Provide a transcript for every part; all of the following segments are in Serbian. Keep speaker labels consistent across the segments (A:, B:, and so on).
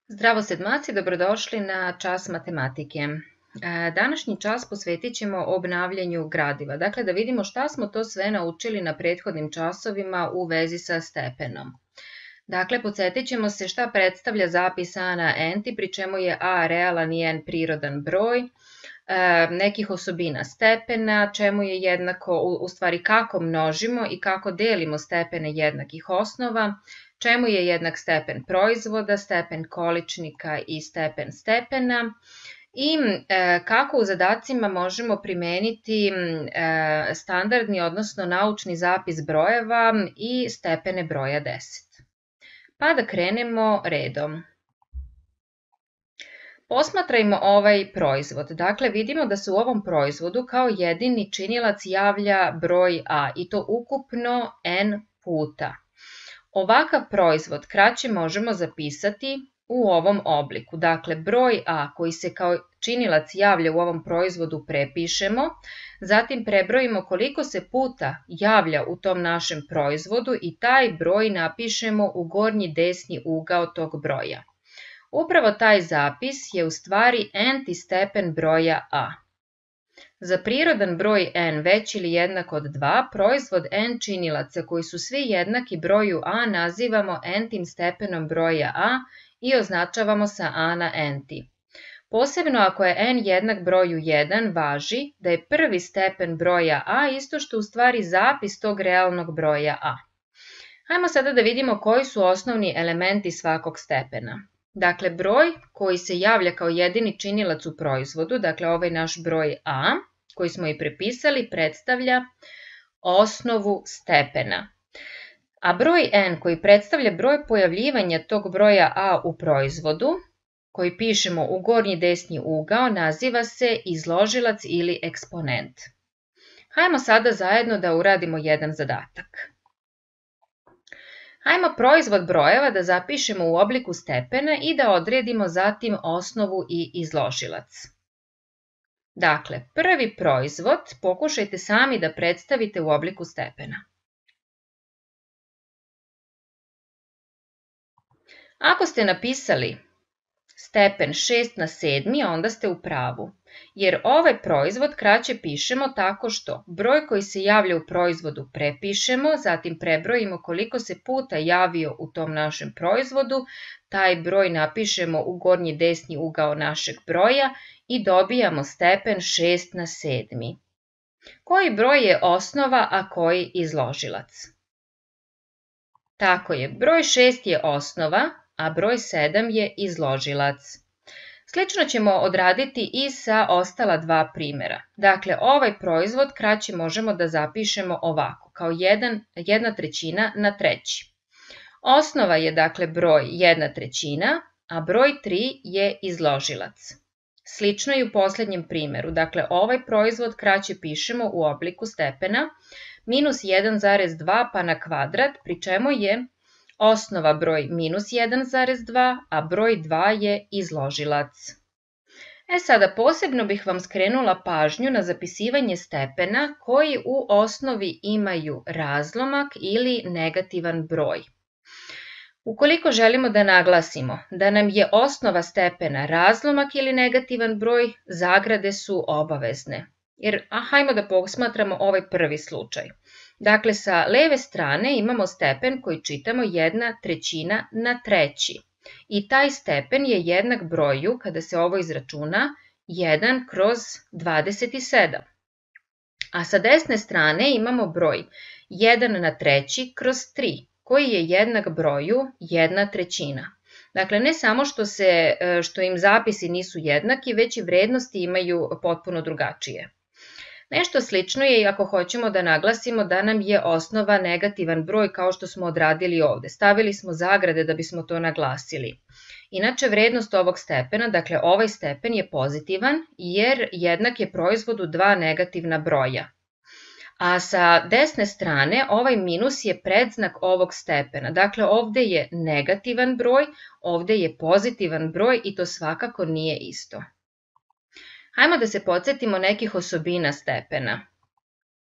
A: Zdravo sedmaci, dobrodošli na čas matematike. Današnji čas posvetit ćemo obnavljanju gradiva, dakle da vidimo šta smo to sve naučili na prethodnim časovima u vezi sa stepenom. Dakle, podsjetit ćemo se šta predstavlja zapis a na enti, pri čemu je a realan i n prirodan broj, nekih osobina stepena, čemu je jednako, u stvari kako množimo i kako delimo stepene jednakih osnova, čemu je jednak stepen proizvoda, stepen količnika i stepen stepena i kako u zadacima možemo primeniti standardni, odnosno naučni zapis brojeva i stepene broja 10. Pa da krenemo redom. Posmatrajmo ovaj proizvod. Dakle, vidimo da se u ovom proizvodu kao jedini činilac javlja broj a i to ukupno n puta. Ovakav proizvod kraće možemo zapisati u ovom obliku. Dakle, broj a koji se kao činilac javlja u ovom proizvodu prepišemo, zatim prebrojimo koliko se puta javlja u tom našem proizvodu i taj broj napišemo u gornji desni ugao tog broja. Upravo taj zapis je u stvari nti stepen broja a. Za prirodan broj n veći ili jednak od 2, proizvod n činilaca koji su svi jednaki broju a nazivamo ntim stepenom broja a i označavamo sa a na enti. Posebno ako je n jednak broju 1, važi da je prvi stepen broja a isto što u stvari zapis tog realnog broja a. Hajmo sada da vidimo koji su osnovni elementi svakog stepena. Dakle, broj koji se javlja kao jedini činilac u proizvodu, dakle ovaj naš broj a, koji smo i prepisali, predstavlja osnovu stepena. A broj n koji predstavlja broj pojavljivanja tog broja a u proizvodu, koji pišemo u gornji desni ugao, naziva se izložilac ili eksponent. Hajmo sada zajedno da uradimo jedan zadatak. Hajmo proizvod brojeva da zapišemo u obliku stepena i da odredimo zatim osnovu i izložilac. Dakle, prvi proizvod pokušajte sami da predstavite u obliku stepena. Ako ste napisali stepen 6 na 7, onda ste u pravu, jer ovaj proizvod kraće pišemo tako što broj koji se javlja u proizvodu prepišemo, zatim prebrojimo koliko se puta javio u tom našem proizvodu, taj broj napišemo u gornji desni ugao našeg broja i dobijamo stepen 6 na 7. Koji broj je osnova, a koji izložilac? Tako je, broj 6 je osnova, a broj 7 je izložilac. Slično ćemo odraditi i sa ostala dva primjera. Dakle, ovaj proizvod kraće možemo da zapišemo ovako, kao 1/3 na treći. Osnova je dakle broj 1/3, a broj 3 je izložilac. Slično i u posljednjem primjeru. Dakle, ovaj proizvod kraće pišemo u obliku stepena minus 1,2 pa na kvadrat, pri čemu je osnova broj minus 1,2, a broj 2 je izložilac. Sada posebno bih vam skrenula pažnju na zapisivanje stepena koji u osnovi imaju razlomak ili negativan broj. Ukoliko želimo da naglasimo da nam je osnova stepena razlomak ili negativan broj, zagrade su obavezne. Hajmo da posmatramo ovaj prvi slučaj. Dakle, sa leve strane imamo stepen koji čitamo 1/3 na treći. I taj stepen je jednak broju, kada se ovo izračuna, 1/27. A sa desne strane imamo broj 1/3/3, koji je jednak broju 1/3. Dakle, ne samo što im zapisi nisu jednaki, već i vrednosti imaju potpuno drugačije. Nešto slično je i ako hoćemo da naglasimo da nam je osnova negativan broj kao što smo odradili ovde. Stavili smo zagrade da bismo to naglasili. Inače, vrednost ovog stepena, dakle ovaj stepen je pozitivan jer jednak je proizvodu dva negativna broja. A sa desne strane ovaj minus je predznak ovog stepena. Dakle, ovde je negativan broj, ovde je pozitivan broj i to svakako nije isto. Hajmo da se podsjetimo nekih osobina stepena.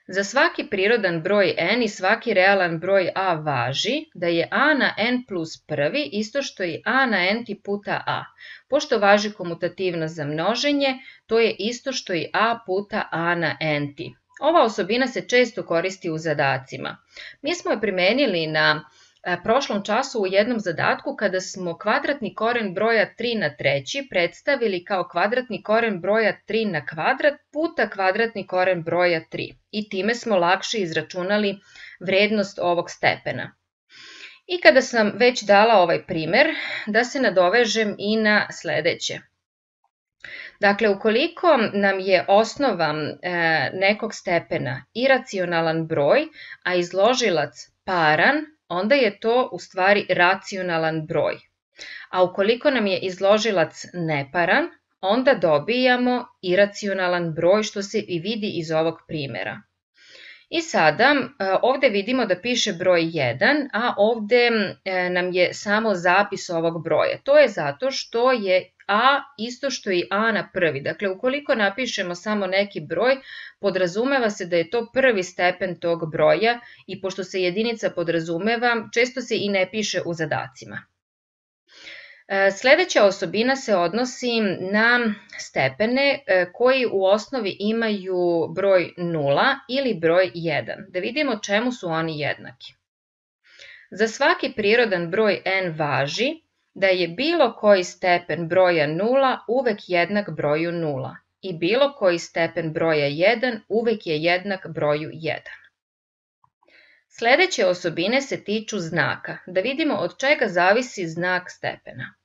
A: Za svaki prirodan broj n i svaki realan broj a važi da je a na n plus prvi isto što i a na n-ti puta a. Pošto važi komutativnost za množenje, to je isto što i a puta a na n-ti. Ova osobina se često koristi u zadacima. Mi smo je primenili na prošlom času u jednom zadatku kada smo kvadratni koren broja 3 na treći predstavili kao kvadratni koren broja 3 na kvadrat puta kvadratni koren broja 3 i time smo lakše izračunali vrednost ovog stepena. I kada sam već dala ovaj primer, da se nadovežem i na sledeće. Dakle, ukoliko nam je osnova nekog stepena iracionalan broj, a izložilac paran, onda je to u stvari racionalan broj. A ukoliko nam je izložilac neparan, onda dobijamo iracionalan broj, što se i vidi iz ovog primjera. I sada ovde vidimo da piše broj 1, a ovde nam je samo zapis ovog broja. To je zato što je a isto što i a na prvi. Dakle, ukoliko napišemo samo neki broj, podrazumeva se da je to prvi stepen tog broja i pošto se jedinica podrazumeva, često se i ne piše u zadacima. Sledeća osobina se odnosi na stepene koji u osnovi imaju broj 0 ili broj 1. Da vidimo čemu su oni jednaki. Za svaki prirodan broj n važi da je bilo koji stepen broja 0 uvek jednak broju 0 i bilo koji stepen broja 1 uvek je jednak broju 1. Sledeće osobine se tiču znaka. Da vidimo od čega zavisi znak stepena.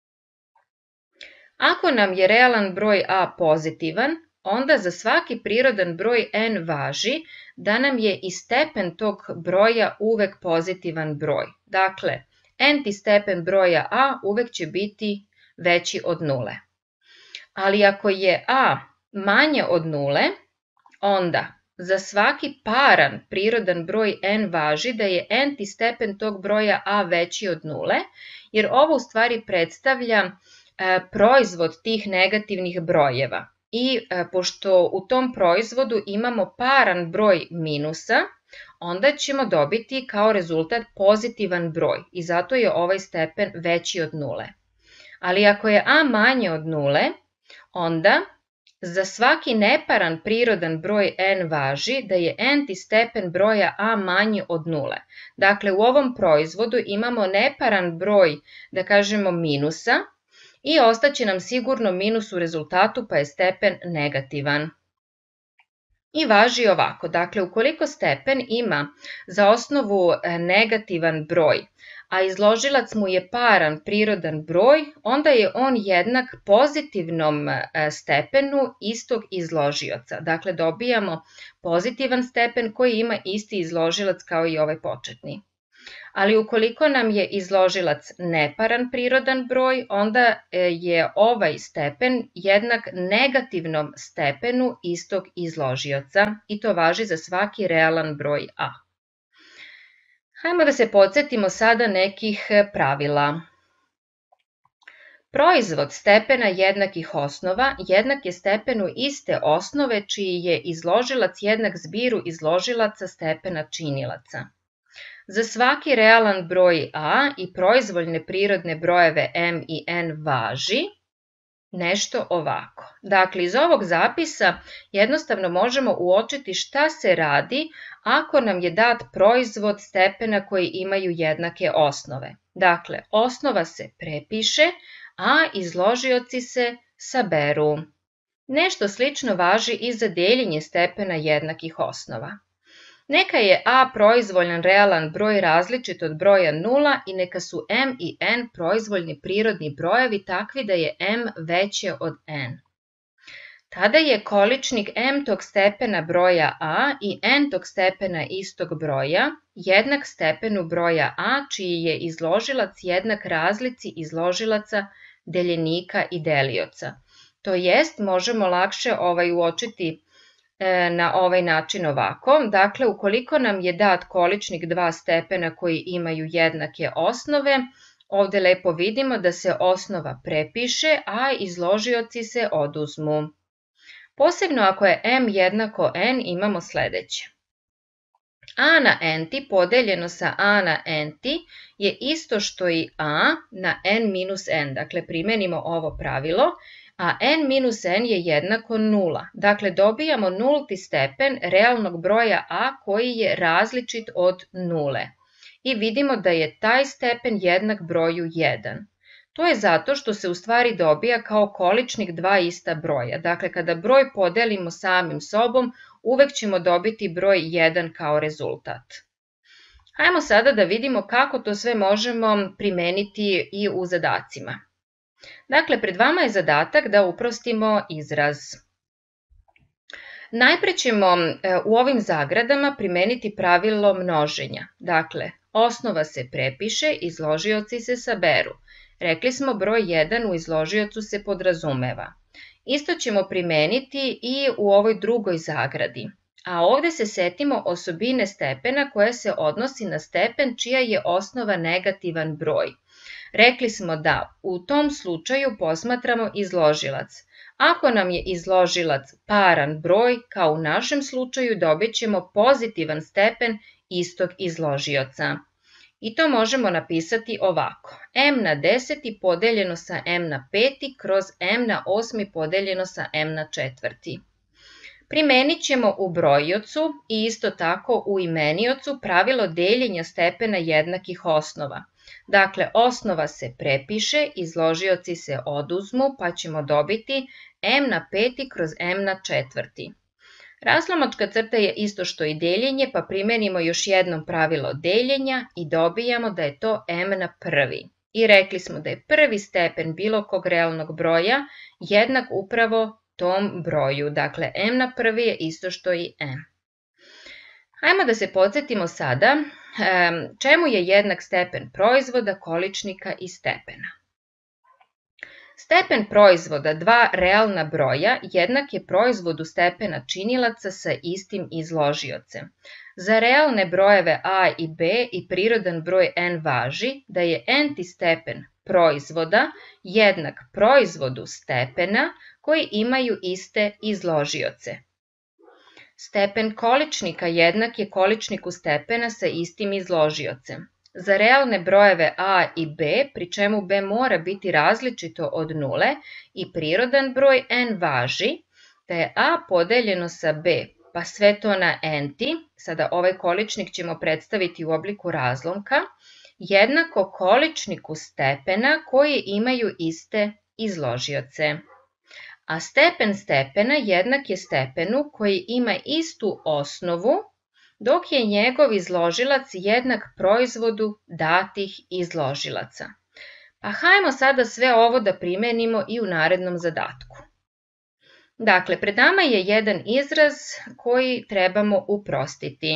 A: Ako nam je realan broj a pozitivan, onda za svaki prirodan broj n važi da nam je i stepen tog broja uvek pozitivan broj. Dakle, n-ti stepen broja a uvek će biti veći od 0. Ali ako je a manje od 0, onda za svaki paran prirodan broj n važi da je n-ti stepen tog broja a veći od 0, jer ovo u stvari predstavlja proizvod tih negativnih brojeva. I pošto u tom proizvodu imamo paran broj minusa, onda ćemo dobiti kao rezultat pozitivan broj i zato je ovaj stepen veći od 0. Ali ako je a manje od 0, onda za svaki neparan prirodan broj n važi da je n-ti stepen broja a manji od 0. Dakle, u ovom proizvodu imamo neparan broj, da kažemo, minusa i ostaće nam sigurno minus u rezultatu, pa je stepen negativan. I važi ovako, dakle, ukoliko stepen ima za osnovu negativan broj, a izložilac mu je paran prirodan broj, onda je on jednak pozitivnom stepenu istog izložioca. Dakle, dobijamo pozitivan stepen koji ima isti izložilac kao i ovaj početni. Ali ukoliko nam je izložilac neparan prirodan broj, onda je ovaj stepen jednak negativnom stepenu istog izložioca i to važi za svaki realan broj a. Hajmo da se podsjetimo sada nekih pravila. Proizvod stepena jednakih osnova jednak je stepenu iste osnove čiji je izložilac jednak zbiru izložilaca stepena činilaca. Za svaki realan broj a i proizvoljne prirodne brojeve m i n važi nešto ovako. Dakle, iz ovog zapisa jednostavno možemo uočiti šta se radi ako nam je dat proizvod stepena koji imaju jednake osnove. Dakle, osnova se prepiše, a izložioci se saberu. Nešto slično važi i za deljenje stepena jednakih osnova. Neka je a proizvoljan realan broj različit od broja 0 i neka su m i n proizvoljni prirodni brojevi takvi da je m veće od n. Tada je količnik m-tog stepena broja a i n-tog stepena istog broja jednak stepenu broja a čiji je izložilac jednak razlici izložilaca deljenika i delioca. To jest, možemo lakše uočiti na ovaj način ovako. Dakle, ukoliko nam je dat količnik dva stepena koji imaju jednake osnove, ovde lepo vidimo da se osnova prepiše, a izložioci se oduzmu. Posebno ako je m jednako n imamo sledeće. a na n-ti podeljeno sa a na n-ti je isto što i a na n minus n. Dakle, primenimo ovo pravilo, a n minus n je jednako 0. Dakle, dobijamo nulti stepen realnog broja a koji je različit od 0. I vidimo da je taj stepen jednak broju 1. To je zato što se u stvari dobija kao količnik dva ista broja. Dakle, kada broj podelimo samim sobom, uvek ćemo dobiti broj 1 kao rezultat. Hajmo sada da vidimo kako to sve možemo primeniti i u zadacima. Dakle, pred vama je zadatak da uprostimo izraz. Najpre ćemo u ovim zagradama primeniti pravilo množenja. Dakle, osnova se prepiše, izložioci se saberu. Rekli smo broj 1 u izložiocu se podrazumeva. Isto ćemo primeniti i u ovoj drugoj zagradi. A ovde se setimo osobine stepena koja se odnosi na stepen čija je osnova negativan broj. Rekli smo da u tom slučaju posmatramo izložilac. Ako nam je izložilac paran broj, kao u našem slučaju, dobit ćemo pozitivan stepen istog izložioca. I to možemo napisati ovako. M na 10 podeljeno sa M na 5 kroz M na 8 podeljeno sa M na 4. Primenit ćemo u brojiocu i isto tako u imeniocu pravilo deljenja stepena jednakih osnova. Dakle, osnova se prepiše, izložioci se oduzmu, pa ćemo dobiti M na 5 kroz M na 4. Razlomačka crta je isto što i deljenje, pa primenimo još jednom pravilo deljenja i dobijamo da je to M na 1. I rekli smo da je prvi stepen bilo kog realnog broja jednak upravo tom broju. Dakle, M na 1 je isto što i M. Hajmo da se podsjetimo sada čemu je jednak stepen proizvoda, količnika i stepena. Stepen proizvoda dva realna broja jednak je proizvodu stepena činilaca sa istim izložiocem. Za realne brojeve a i b i prirodan broj n važi da je n-ti stepen proizvoda jednak proizvodu stepena koji imaju iste izložioce. Stepen količnika jednak je količniku stepena sa istim izložiocem. Za realne brojeve a i b, pri čemu b mora biti različito od 0 i prirodan broj n važi da je a podeljeno sa b, pa sve to na n-ti, sada ovaj količnik ćemo predstaviti u obliku razlomka, jednako količniku stepena koji imaju iste izložioce. A stepen stepena jednak je stepenu koji ima istu osnovu, dok je njegov izložilac jednak proizvodu datih izložilaca. Pa hajmo sada sve ovo da primenimo i u narednom zadatku. Dakle, pred nama je jedan izraz koji trebamo uprostiti.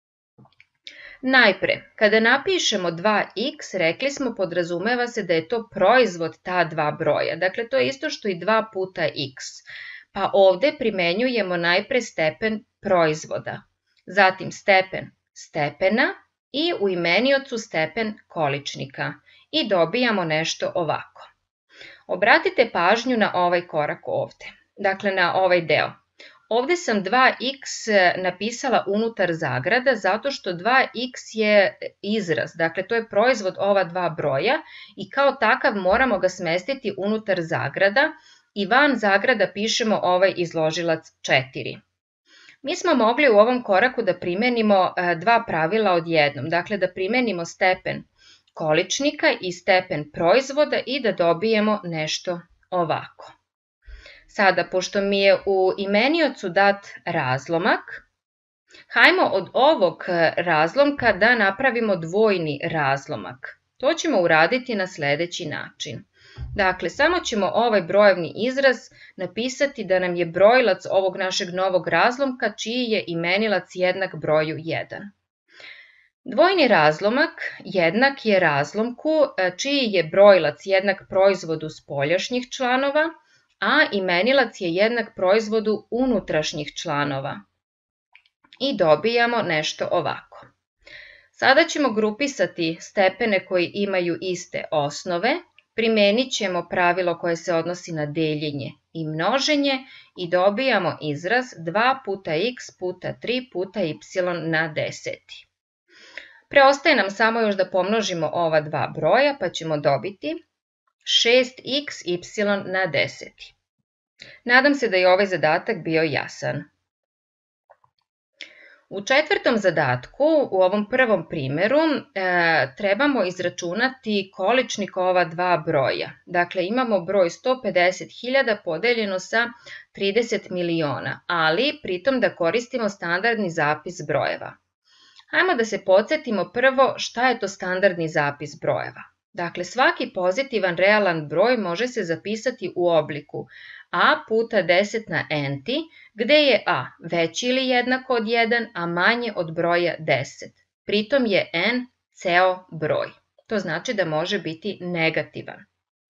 A: Najpre, kada napišemo 2x, rekli smo podrazumeva se da je to proizvod ta dva broja. Dakle, to je isto što i 2 puta x. Pa ovde primenjujemo najpre stepen proizvoda, zatim stepen stepena i u imeniocu stepen količnika. I dobijamo nešto ovako. Obratite pažnju na ovaj korak ovde, dakle na ovaj deo. Ovde sam 2x napisala unutar zagrada zato što 2x je izraz, dakle to je proizvod ova dva broja i kao takav moramo ga smestiti unutar zagrada i van zagrada pišemo ovaj izložilac 4. Mi smo mogli u ovom koraku da primenimo dva pravila odjednom, dakle da primenimo stepen količnika i stepen proizvoda i da dobijemo nešto ovako. Sada, pošto mi je u imeniocu dat razlomak, hajmo od ovog razlomka da napravimo dvojni razlomak. To ćemo uraditi na sledeći način. Dakle, samo ćemo ovaj brojevni izraz napisati da nam je brojilac ovog našeg novog razlomka čiji je imenilac jednak broju 1. Dvojni razlomak jednak je razlomku čiji je brojilac jednak proizvodu spoljašnjih članova, a imenilac je jednak proizvodu unutrašnjih članova. I dobijamo nešto ovako. Sada ćemo grupisati stepene koji imaju iste osnove, primenit ćemo pravilo koje se odnosi na deljenje i množenje i dobijamo izraz 2 puta x puta 3 puta y na 10. Preostaje nam samo još da pomnožimo ova dva broja pa ćemo dobiti 6xy na 10. Nadam se da je ovaj zadatak bio jasan. U četvrtom zadatku, u ovom prvom primjeru, trebamo izračunati količnik ova dva broja. Dakle, imamo broj 150.000 podeljeno sa 30 miliona, ali pritom da koristimo standardni zapis brojeva. Hajmo da se podsjetimo prvo šta je to standardni zapis brojeva. Dakle, svaki pozitivan realan broj može se zapisati u obliku a puta 10 na n-ti, gde je a veći ili jednako od 1, a manje od broja 10. Pritom je n ceo broj. To znači da može biti negativan.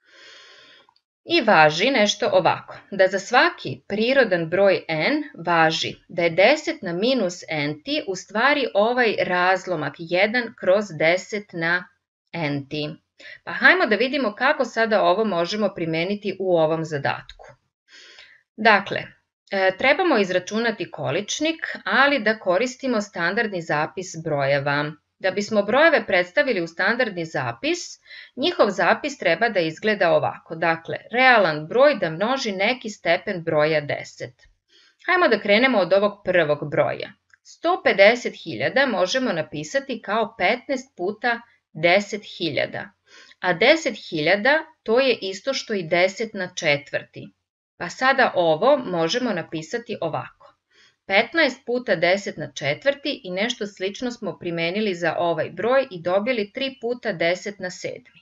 A: I važi nešto ovako, da za svaki prirodan broj n važi da je 10 na minus n-ti u stvari ovaj razlomak 1 kroz 10 na n-ti. Pa hajmo da vidimo kako sada ovo možemo primeniti u ovom zadatku. Dakle, trebamo izračunati količnik, ali da koristimo standardni zapis brojeva. Da bismo brojeve predstavili u standardni zapis, njihov zapis treba da izgleda ovako. Dakle, realan broj da množi neki stepen broja 10. Hajmo da krenemo od ovog prvog broja. 150.000 možemo napisati kao 15 puta 10.000, a 10.000 to je isto što i 10 na četvrti. Pa sada ovo možemo napisati ovako. 15 puta 10 na četvrti i nešto slično smo primenili za ovaj broj i dobili 3 puta 10 na sedmi.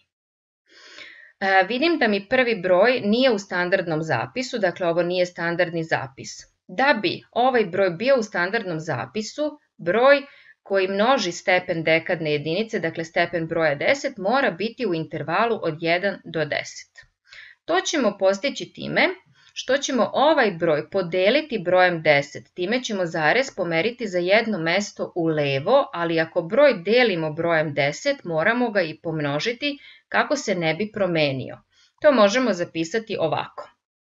A: Vidim da mi prvi broj nije u standardnom zapisu, dakle ovo nije standardni zapis. Da bi ovaj broj bio u standardnom zapisu, broj koji množi stepen dekadne jedinice, dakle stepen broja 10, mora biti u intervalu od 1 do 10. To ćemo postići time što ćemo ovaj broj podeliti brojem 10, time ćemo zarez pomeriti za jedno mesto u levo, ali ako broj delimo brojem 10, moramo ga i pomnožiti kako se ne bi promenio. To možemo zapisati ovako.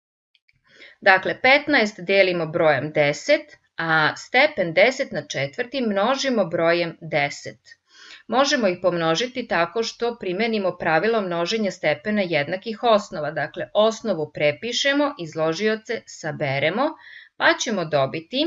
A: Dakle, 15 delimo brojem 10, a stepen 10 na četvrti množimo brojem 10. Možemo ih pomnožiti tako što primenimo pravilo množenja stepena jednakih osnova. Dakle, osnovu prepišemo, izložioce saberemo, pa ćemo dobiti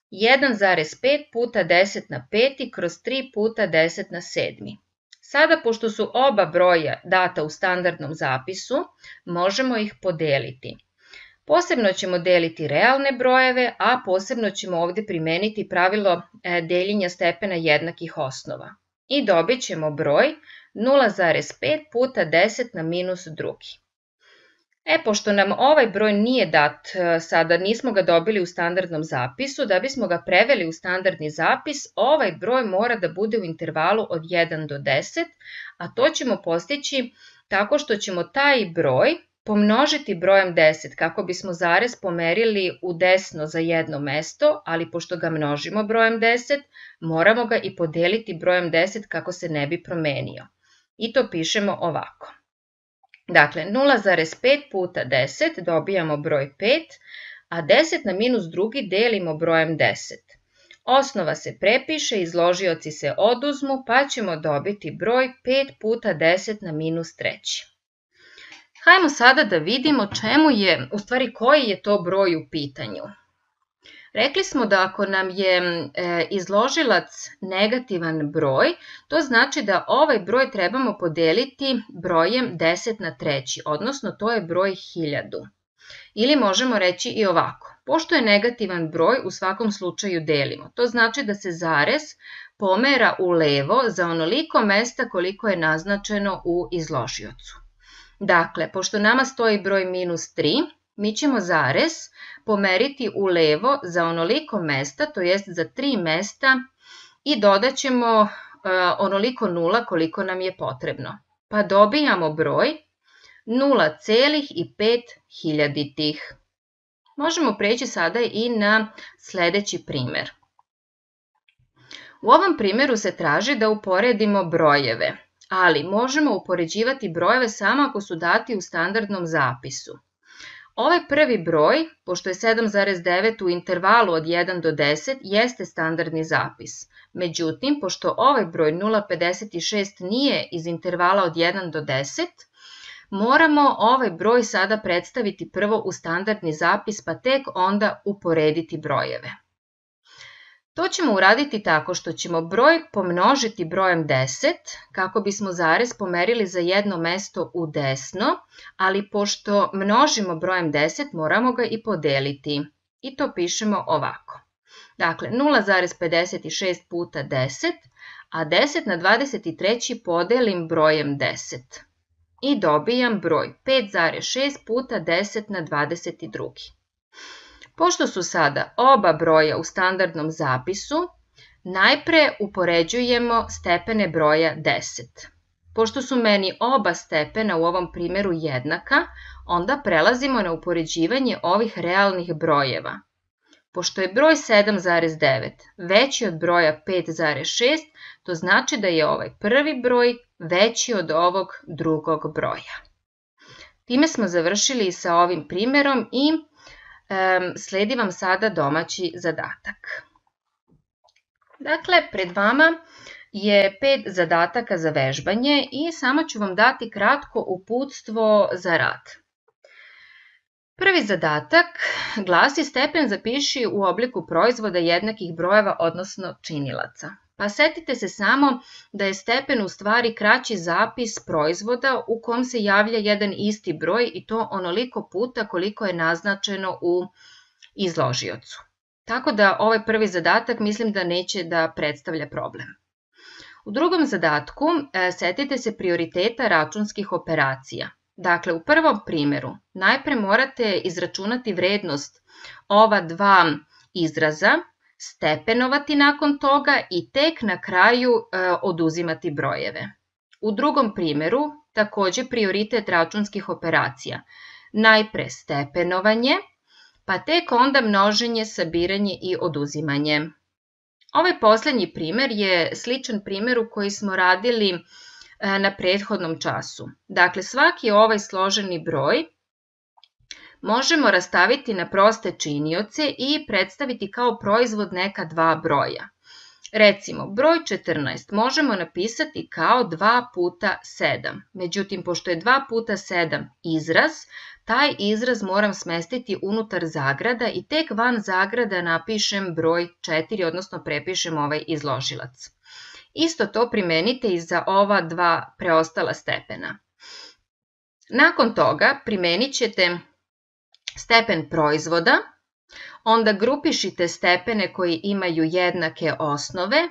A: 1,5 puta 10 na 5 kroz 3 puta 10 na 7. Sada, pošto su oba broja data u standardnom zapisu, možemo ih podeliti. Posebno ćemo deliti realne brojeve, a posebno ćemo ovdje primeniti pravilo deljenja stepena jednakih osnova. I dobit ćemo broj 0,5 puta 10 na minus drugi. Pošto nam ovaj broj nije dat, sada nismo ga dobili u standardnom zapisu, da bismo ga preveli u standardni zapis, ovaj broj mora da bude u intervalu od 1 do 10, a to ćemo postići tako što ćemo taj broj pomnožiti brojem 10 kako bismo zarez pomerili u desno za jedno mesto, ali pošto ga množimo brojem 10, moramo ga i podeliti brojem 10 kako se ne bi promenio. I to pišemo ovako. Dakle, 0,5 puta 10 dobijamo broj 5, a 10 na minus drugi delimo brojem 10. Osnova se prepiše, izložioci se oduzmu, pa ćemo dobiti broj 5 puta 10 na minus treći. Hajmo sada da vidimo koji je to broj u pitanju. Rekli smo da ako nam je izložilac negativan broj, to znači da ovaj broj trebamo podeliti brojem 10 na treći, odnosno to je broj 1000. Ili možemo reći i ovako, pošto je negativan broj, u svakom slučaju delimo. To znači da se zarez pomera u levo za onoliko mesta koliko je naznačeno u izložiocu. Dakle, pošto nama stoji broj minus 3, mi ćemo zarez pomeriti u levo za onoliko mesta, to jest za 3 mesta i dodat ćemo onoliko nula koliko nam je potrebno. Pa dobijamo broj 0,5 hiljaditih. Možemo preći sada i na sljedeći primjer. U ovom primjeru se traži da uporedimo brojeve ali možemo upoređivati brojeve samo ako su dati u standardnom zapisu. Ovaj prvi broj, pošto je 7,9 u intervalu od 1 do 10, jeste standardni zapis. Međutim, pošto ovaj broj 0,56 nije iz intervala od 1 do 10, moramo ovaj broj sada predstaviti prvo u standardni zapis, pa tek onda uporediti brojeve. To ćemo uraditi tako što ćemo broj pomnožiti brojem 10, kako bismo zarez pomerili za jedno mesto u desno, ali pošto množimo brojem 10, moramo ga i podeliti. I to pišemo ovako. Dakle, 0,56 puta 10, a 10 na 23 podelim brojem 10. I dobijam broj 5,6 puta 10 na 22. Pošto su sada oba broja u standardnom zapisu, najpre upoređujemo stepene broja 10. Pošto su meni oba stepena u ovom primjeru jednaka, onda prelazimo na upoređivanje ovih realnih brojeva. Pošto je broj 7,9 veći od broja 5,6, to znači da je ovaj prvi broj veći od ovog drugog broja. Time smo završili sa ovim primjerom i sledi vam sada domaći zadatak. Dakle, pred vama je 5 zadataka za vežbanje i samo ću vam dati kratko uputstvo za rad. Prvi zadatak glasi: stepen zapiši u obliku proizvoda jednakih brojeva, odnosno činilaca. Pa setite se samo da je stepen u stvari kraći zapis proizvoda u kom se javlja jedan isti broj i to onoliko puta koliko je naznačeno u izložiocu. Tako da ovaj prvi zadatak mislim da neće da predstavlja problem. U drugom zadatku setite se prioriteta računskih operacija. Dakle, u prvom primjeru najpre morate izračunati vrednost ova dva izraza, stepenovati nakon toga i tek na kraju oduzimati brojeve. U drugom primjeru takođe prioritet računskih operacija. Najpre stepenovanje, pa tek onda množenje, sabiranje i oduzimanje. Ovaj poslednji primjer je sličan primjeru koji smo radili na prethodnom času. Dakle, svaki ovaj složeni broj možemo rastaviti na proste činioce i predstaviti kao proizvod neka dva broja. Recimo, broj 14 možemo napisati kao 2 puta 7. Međutim, pošto je 2 puta 7 izraz, taj izraz moram smestiti unutar zagrada i tek van zagrada napišem broj 4, odnosno prepišem ovaj izložilac. Isto to primenite i za ova dva preostala stepena. Nakon toga primenit ćete stepen proizvoda, onda grupišite stepene koji imaju jednake osnove,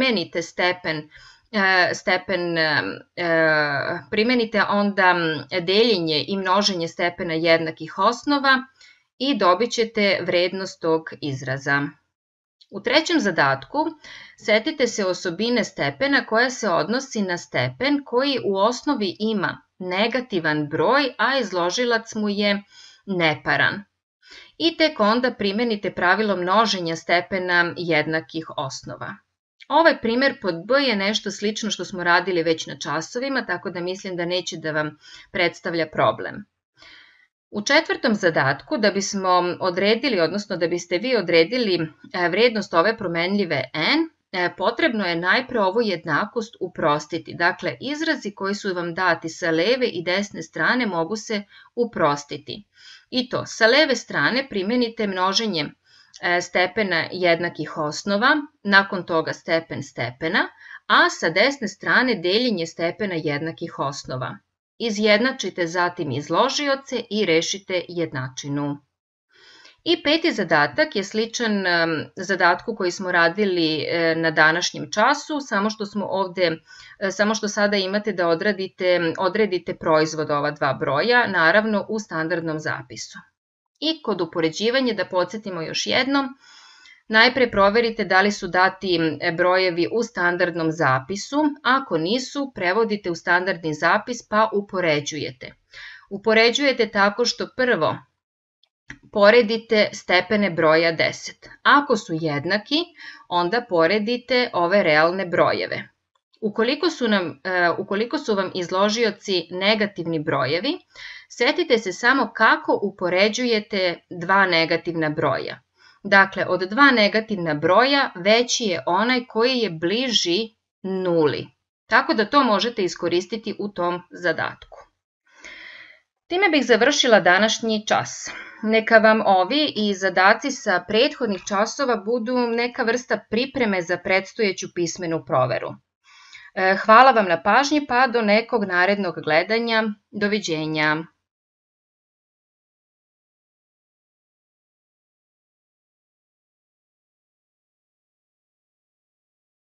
A: primenite onda deljenje i množenje stepena jednakih osnova i dobit ćete vrednost tog izraza. U trećem zadatku setite se osobine stepena koja se odnosi na stepen koji u osnovi ima negativan broj, a izložilac mu je neparan. I tek onda primenite pravilo množenja stepena jednakih osnova. Ovaj primjer pod B je nešto slično što smo radili već na časovima, tako da mislim da neće da vam predstavlja problem. U četvrtom zadatku, da bismo odredili, odnosno da biste vi odredili vrednost ove promenljive n, potrebno je najpre ovu jednakost uprostiti. Dakle, izrazi koji su vam dati sa leve i desne strane mogu se uprostiti. I to, sa leve strane primenite množenje stepena jednakih osnova, nakon toga stepen stepena, a sa desne strane deljenje stepena jednakih osnova. Izjednačite zatim izložioce i rešite jednačinu. I peti zadatak je sličan zadatku koji smo radili na današnjem času, samo što sada imate da odredite proizvod ova dva broja, naravno u standardnom zapisu. I kod upoređivanja, da podsjetimo još jednom, najpre proverite da li su dati brojevi u standardnom zapisu. Ako nisu, prevodite u standardni zapis pa upoređujete. Upoređujete tako što prvo poredite stepene broja 10. Ako su jednaki, onda poredite ove realne brojeve. Ukoliko su vam izložioci negativni brojevi, setite se samo kako upoređujete dva negativna broja. Dakle, od dva negativna broja veći je onaj koji je bliži nuli. Tako da to možete iskoristiti u tom zadatku. Time bih završila današnji čas. Neka vam ovi i zadaci sa prethodnih časova budu neka vrsta pripreme za predstojeću pismenu proveru. Hvala vam na pažnji, pa do nekog narednog gledanja. Doviđenja.